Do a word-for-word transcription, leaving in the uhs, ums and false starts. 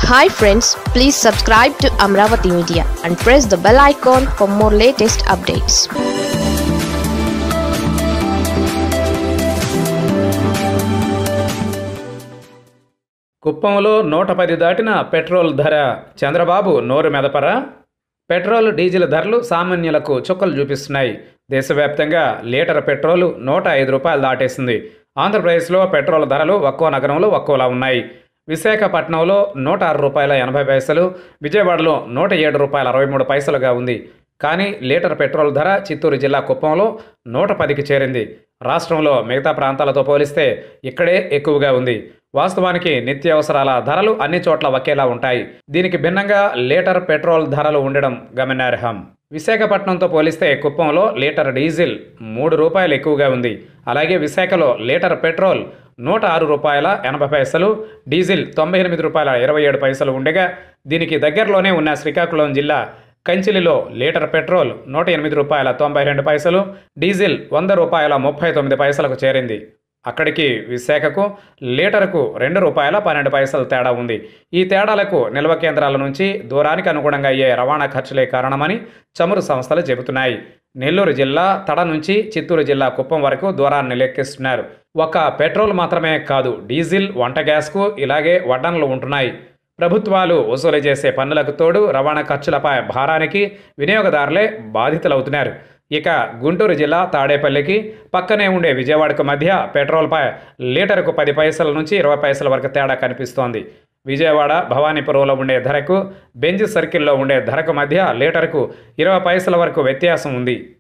Hi friends, please subscribe to Amravati Media and press the bell icon for more latest updates. కుప్పంలో నూట పది దాటిన petrol ధర చంద్రబాబు నోరు మెదపరా? పెట్రోల్ డీజిల్ ధరలు సామాన్యులకు చుక్కలు చూపిస్తున్నాయి. దేశవ్యాప్తంగా లీటర్ పెట్రోలు నూట ఐదు రూపాయలు దాటేసింది. ఆంధ్రప్రదేశ్లో పెట్రోల్ ధరలు ఒక్కో నగరంలో ఒక్కోలా ఉన్నాయి. విశాఖపట్నంలో నూట ఆరు రూపాయల ఎనభై పైసలు, విజయవాడలో నూట ఏడు రూపాయల అరవై మూడు పైసలుగా ఉంది. కానీ లీటర్ పెట్రోల్ ధర చిత్తూరు జిల్లా కుప్పంలో నూట పదికి చేరింది. రాష్ట్రంలో మిగతా ప్రాంతాలతో పోలిస్తే ఇక్కడే ఎక్కువగా ఉంది. వాస్తవానికి నిత్యావసరాల ధరలు అన్ని చోట్ల ఒకేలా ఉంటాయి. దీనికి భిన్నంగా లీటర్ పెట్రోల్ ధరలు ఉండడం గమనార్హం. విశాఖపట్నంతో పోలిస్తే కుప్పంలో లీటర్ డీజిల్ మూడు రూపాయలు ఎక్కువగా ఉంది. అలాగే విశాఖలో లీటర్ పెట్రోల్ నూట ఆరు రూపాయల ఎనభై పైసలు, డీజిల్ తొంభై ఎనిమిది రూపాయల ఇరవై ఏడు పైసలు ఉండగా, దీనికి దగ్గరలోనే ఉన్న శ్రీకాకుళం జిల్లా కంచిలిలో లీటర్ పెట్రోల్ నూట ఎనిమిది రూపాయల తొంభై రెండు పైసలు, డీజిల్ వంద రూపాయల ముప్పై తొమ్మిది పైసలకు చేరింది. అక్కడికి విశాఖకు లీటరుకు రెండు రూపాయల పన్నెండు పైసలు తేడా ఉంది. ఈ తేడాలకు నిల్వ కేంద్రాల నుంచి దూరానికి అనుగుణంగా అయ్యే రవాణా ఖర్చులే కారణమని చమురు సంస్థలు చెబుతున్నాయి. నెల్లూరు జిల్లా తడ నుంచి చిత్తూరు జిల్లా కుప్పం వరకు దూరాన్ని లెక్కిస్తున్నారు. ఒక పెట్రోల్ మాత్రమే కాదు, డీజిల్, వంట గ్యాస్కు ఇలాగే వడ్డనలు ఉంటున్నాయి. ప్రభుత్వాలు వసూలు చేసే పన్నులకు తోడు రవాణా ఖర్చులపై భారానికి వినియోగదారులే బాధితులవుతున్నారు. ఇక గుంటూరు జిల్లా తాడేపల్లికి పక్కనే ఉండే విజయవాడకు మధ్య పెట్రోల్పై లీటరుకు పది పైసల నుంచి ఇరవై పైసల వరకు తేడా కనిపిస్తోంది. విజయవాడ భవానీపురంలో ఉండే ధరకు, బెంజ్ సర్కిల్లో ఉండే ధరకు మధ్య లీటరుకు ఇరవై పైసల వరకు వ్యత్యాసం ఉంది.